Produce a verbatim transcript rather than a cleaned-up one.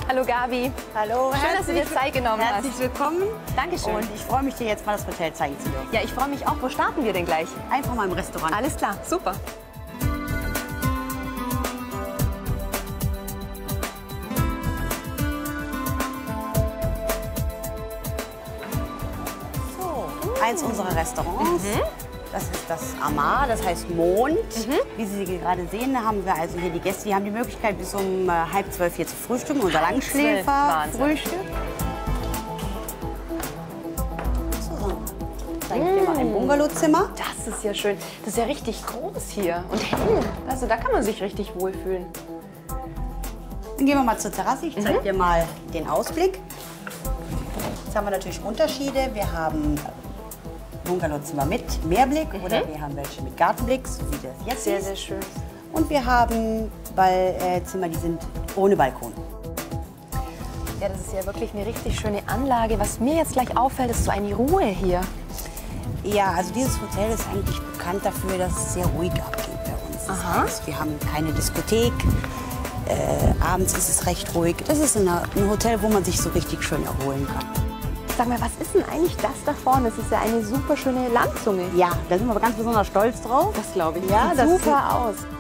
Hallo Gabi. Hallo, schön, dass du dir Zeit genommen hast. Herzlich willkommen. Dankeschön. Und ich freue mich, dir jetzt mal das Hotel zeigen zu dürfen. Ja, ich freue mich auch. Wo starten wir denn gleich? Einfach mal im Restaurant. Alles klar, super. So, eins unserer Restaurants. Mhm. Das ist das Amar, das heißt Mond. Mhm. Wie Sie gerade sehen, haben wir also hier die Gäste, die haben die Möglichkeit, bis um äh, halb zwölf hier zu frühstücken, unser Langschläfer-Frühstück. So, so. Zeige ich dir mal ein Bungalowzimmer. Das ist ja schön. Das ist ja richtig groß hier und hell. Also da kann man sich richtig wohlfühlen. Dann gehen wir mal zur Terrasse. Ich zeige mhm. dir mal den Ausblick. Jetzt haben wir natürlich Unterschiede. Wir haben Bungalowzimmer mit Meerblick mhm. oder wir haben welche mit Gartenblick, so wie das jetzt sehr, ist. sehr schön. Und wir haben Ballzimmer, die sind ohne Balkon. Ja, das ist ja wirklich eine richtig schöne Anlage. Was mir jetzt gleich auffällt, ist so eine Ruhe hier. Ja, also dieses Hotel ist eigentlich bekannt dafür, dass es sehr ruhig abgeht bei uns. Das Aha. heißt, wir haben keine Diskothek. Äh, abends ist es recht ruhig. Das ist eine, ein Hotel, wo man sich so richtig schön erholen kann. Sag mal, was ist denn eigentlich das da vorne? Das ist ja eine super schöne Landzunge. Ja, da sind wir ganz besonders stolz drauf. Das glaube ich. Ja, sieht das super aus.